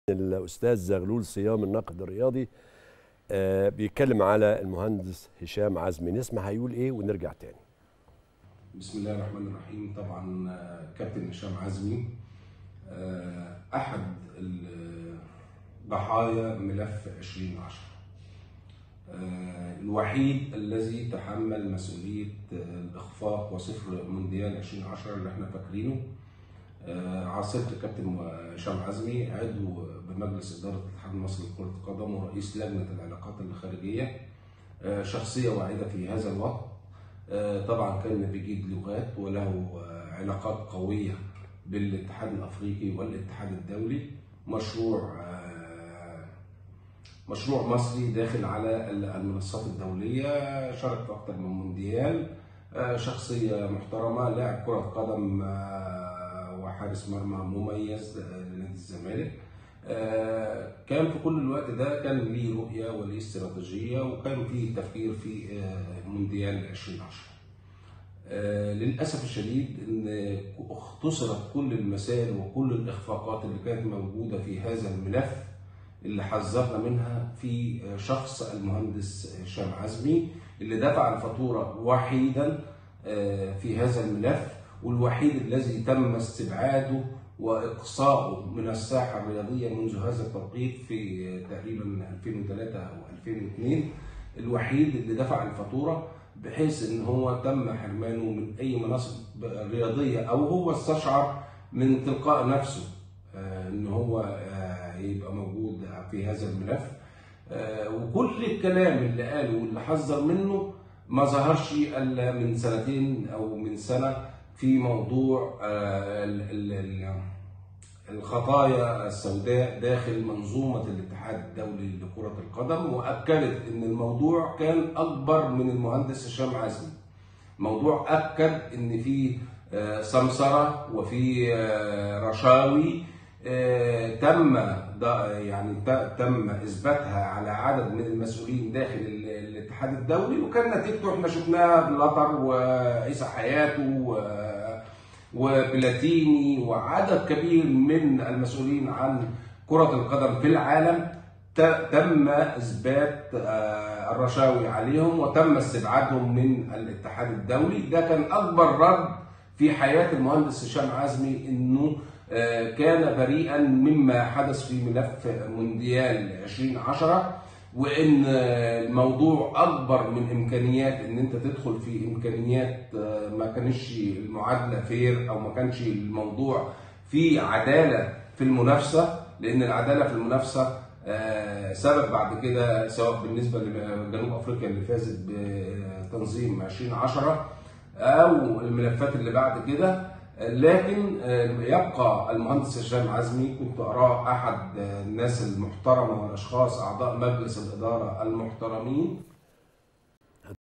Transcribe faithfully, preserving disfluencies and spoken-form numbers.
الأستاذ زغلول صيام الناقد الرياضي آه بيتكلم على المهندس هشام عزمي. نسمع هيقول ايه ونرجع تاني. بسم الله الرحمن الرحيم. طبعا كابتن هشام عزمي احد ضحايا ملف ألفين وعشرة، الوحيد الذي تحمل مسؤوليه الاخفاق وصفر مونديال ألفين وعشرة اللي احنا فاكرينه. عاصرت الكابتن هشام عزمي عضو بمجلس اداره الاتحاد المصري لكره القدم ورئيس لجنه العلاقات الخارجيه، شخصيه واعده في هذا الوقت. طبعا كان بيجيد لغات وله علاقات قويه بالاتحاد الافريقي والاتحاد الدولي. مشروع مشروع مصري داخل على المنصات الدوليه، شارك في اكثر من مونديال، شخصيه محترمه، لاعب كره قدم وحارس مرمى مميز لنادي الزمالك. كان في كل الوقت ده كان ليه رؤيه وليه استراتيجيه، وكان فيه تفكير في مونديال ألفين وعشرة. للاسف الشديد ان اختصرت كل المسائل وكل الاخفاقات اللي كانت موجوده في هذا الملف اللي حذرنا منها في شخص المهندس هشام عزمي، اللي دفع الفاتوره وحيدا في هذا الملف، والوحيد الذي تم استبعاده واقصائه من الساحه الرياضيه منذ هذا التوقيت في تقريبا ألفين وثلاثة او ألفين واثنين. الوحيد اللي دفع الفاتوره بحيث ان هو تم حرمانه من اي مناصب رياضيه، او هو استشعر من تلقاء نفسه ان هو يبقى موجود في هذا الملف. وكل الكلام اللي قاله واللي حذر منه ما ظهرش الا من سنتين او من سنه في موضوع الخطايا السوداء داخل منظومه الاتحاد الدولي لكره القدم، واكدت ان الموضوع كان اكبر من المهندس هشام عزمي. موضوع اكد ان في سمسره وفي رشاوي تم يعني تم اثباتها على عدد من المسؤولين داخل الاتحاد الدولي، وكان نتيجته احنا شفناها بلاتر وعيسى حياته وبلاتيني وعدد كبير من المسؤولين عن كرة القدم في العالم. تم اثبات الرشاوي عليهم وتم استبعادهم من الاتحاد الدولي. ده كان اكبر رد في حياة المهندس هشام عزمي، انه كان بريئا مما حدث في ملف مونديال ألفين وعشرة، وان الموضوع اكبر من امكانيات ان انت تدخل في امكانيات ما كانش المعادله فير، او ما كانش الموضوع في عداله في المنافسه، لان العداله في المنافسه سبب بعد كده سواء بالنسبه لجنوب افريقيا اللي فازت بتنظيم ألفين وعشرة او الملفات اللي بعد كده. لكن يبقى المهندس هشام عزمي كنت اراه احد الناس المحترمه والاشخاص اعضاء مجلس الاداره المحترمين